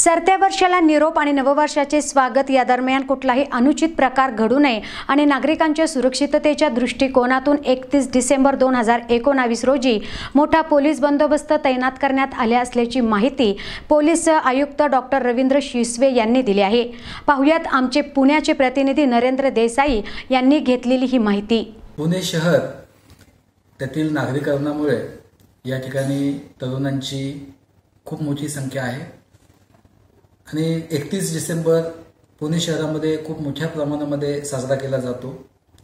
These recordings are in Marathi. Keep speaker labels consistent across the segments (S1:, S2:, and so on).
S1: सरत्या वर्षाला निरोप आणि नववर्षाचे स्वागत या दरम्यान कुठलाही अनुचित प्रकार घडू नये आणि नागरिकांच्या सुरक्षिततेच्या दृष्टिकोनातून 31 डिसेंबर 2019 रोजी मोठा पोलीस बंदोबस्त तैनात करण्यात आले असल्याची माहिती पोलीस आयुक्त डॉक्टर रवींद्र शिसवे यांनी दिली आहे। पाहुयात आमचे पुण्याचे प्रतिनिधी नरेंद्र देसाई यांनी घेतलेली ही माहिती।
S2: पुणे शहर त्यातील नागरिकांमुळे या ठिकाणी तरुणांची खूप मोठी संख्या आहे आणि 31 डिसेंबर पुणे शहरामध्ये खूप मोठ्या प्रमाणामध्ये साजरा केला जातो।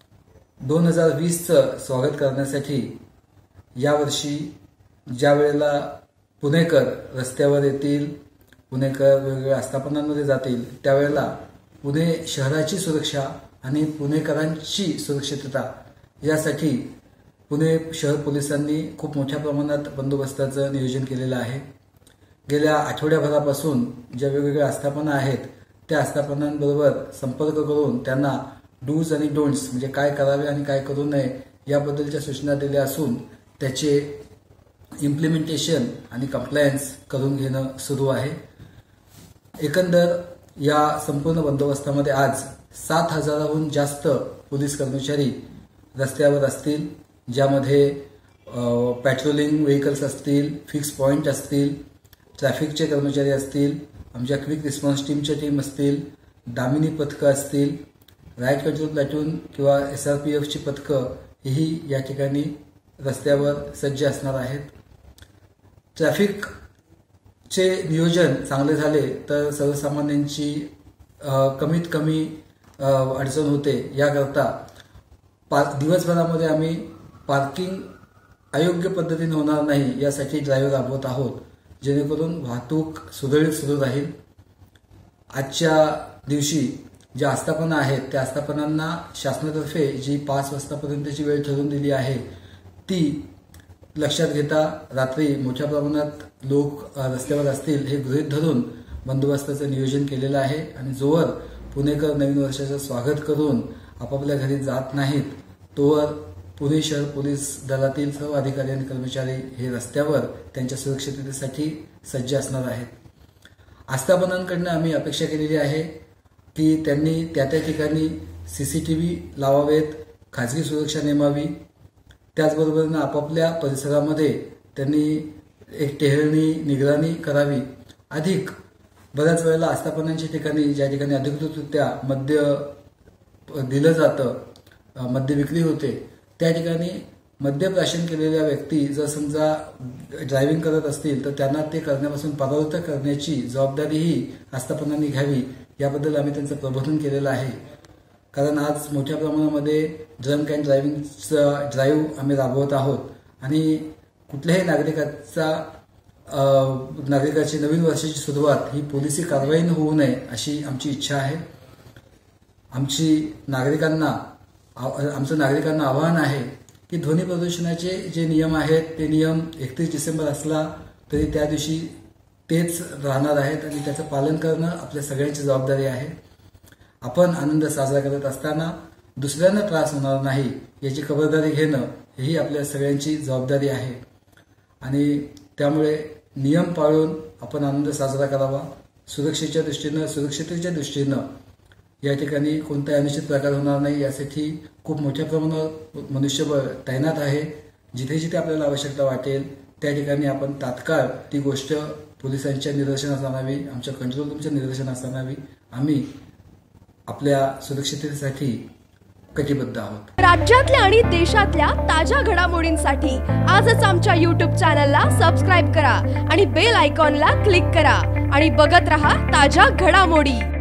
S2: 2020चं स्वागत करण्यासाठी यावर्षी ज्या वेळेला पुणेकर रस्त्यावर येतील, पुणेकर वेगवेगळ्या आस्थापनांमध्ये जातील, त्यावेळेला पुणे शहराची सुरक्षा आणि पुणेकरांची सुरक्षितता यासाठी पुणे शहर पोलिसांनी खूप मोठ्या प्रमाणात बंदोबस्ताचं नियोजन केलेलं आहे। गेल्या आठवड्याभरापासून ज्या वेगवेगळ्या आस्थापना आहेत त्या आस्थापनांबरोबर संपर्क करून त्यांना डूज आणि डोंट्स म्हणजे काय करावे आणि काय करू नये याबद्दलच्या सूचना दिल्या असून त्याचे इम्प्लिमेंटेशन आणि कंप्लायन्स करून घेणं सुरू आहे। एकंदर या संपूर्ण बंदोबस्तामध्ये आज 7,000हून जास्त पोलीस कर्मचारी रस्त्यावर असतील, ज्यामध्ये पॅट्रोलिंग व्हेकल्स असतील, फिक्स पॉइंट असतील, ट्रॅफिकचे कर्मचारी असतील, आमच्या क्विक रिस्पॉन्स टीमच्या टीम असतील, दामिनी पथकं असतील, राईट कंट्रोल प्लॅटून किंवा SRPFची पथकं ही या ठिकाणी रस्त्यावर सज्ज असणार आहेत। ट्रॅफिकचे नियोजन चांगले झाले तर सर्वसामान्यांची कमीत कमी अडचण होते। याकरता दिवसभरामध्ये आम्ही पार्किंग अयोग्य पद्धतीने होणार नाही यासाठी ड्राईव्ह राबवत आहोत, जेणेकरून वाहतूक सुरळीत सुरू राहील। आजच्या दिवशी ज्या आस्थापना आहेत त्या आस्थापनांना शासनातर्फे जी 5 वाजतापर्यंतची वेळ ठरवून दिली आहे ती लक्षात घेता रात्री मोठ्या प्रमाणात लोक रस्त्यावर असतील हे गृहीत धरून बंदोबस्ताचं नियोजन केलेलं आहे आणि जोवर पुणेकर नवीन वर्षाचं स्वागत करून आपापल्या घरी जात नाहीत तोवर पुणे शहर पोलीस दलातील सर्व अधिकारी आणि कर्मचारी हे रस्त्यावर त्यांच्या सुरक्षिततेसाठी सज्ज असणार आहेत। आस्थापनांकडून आम्ही अपेक्षा केलेली आहे की त्यांनी त्या ठिकाणी CCTV लावावेत, खाजगी सुरक्षा नेमावी, त्याचबरोबर आपापल्या परिसरामध्ये त्यांनी एक टेहळणी निगराणी करावी। अधिक बऱ्याच वेळेला आस्थापनांच्या ठिकाणी ज्या ठिकाणी अधिकृतरित्या मद्य दिलं जातं, मद्य विक्री होते, त्या ठिकाणी मद्यप्राशन केलेल्या व्यक्ती जर समजा ड्रायव्हिंग करत असतील तर त्यांना ते करण्यापासून परावृत्त करण्याची जबाबदारीही आस्थापनांनी घ्यावी याबद्दल आम्ही त्यांचं प्रबोधन केलेलं आहे। कारण आज मोठ्या प्रमाणामध्ये ड्रंक अँड ड्रायव्हिंगचा ड्राईव्ह आम्ही राबवत आहोत आणि कुठल्याही नागरिकाची नवीन वर्षाची सुरुवात ही पोलिसी कारवाईने होऊ नये अशी आमची इच्छा आहे। आमचं नागरिकांना आवाहन आहे की ध्वनी प्रदूषणाचे जे नियम आहेत ते नियम 31 डिसेंबर असला तरी त्या दिवशी तेच राहणार आहेत आणि त्याचं पालन करणं आपल्या सगळ्यांची जबाबदारी आहे। आपण आनंद साजरा करत असताना दुसऱ्यांना त्रास होणार नाही याची खबरदारी घेणं ही आपल्या सगळ्यांची जबाबदारी आहे आणि त्यामुळे नियम पाळून आपण आनंद साजरा करावा। सुरक्षिततेच्या दृष्टीनं या ठिकाणी कोणताही अनुचित प्रकार होणार नाही यासाठी खूप मोठ्या प्रमाणावर मनुष्यबळ तैनात आहे। जिथे जिथे आपल्याला आवश्यकता वाटेल त्या ठिकाणी आपण तात्काळ ती गोष्ट पोलिसांच्या निदर्शनास आणावी, आमच्या कंट्रोल रूमच्या निदर्शनास आणावी। आम्ही आपल्या सुरक्षिततेसाठी कटिबद्ध आहोत।
S3: राज्यातल्या आणि देशातल्या ताज्या घडामोडींसाठी आजच आमच्या YouTube चॅनलला सबस्क्राईब करा आणि बेल आयकॉनला क्लिक करा आणि बघत रहा ताज्या घडामोडी।